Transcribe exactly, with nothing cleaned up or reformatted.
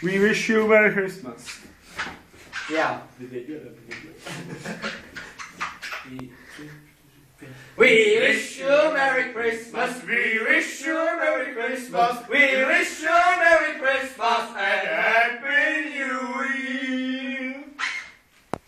We wish you Merry Christmas. Ja. We wish you a Merry Christmas. We wish you a Merry Christmas. We wish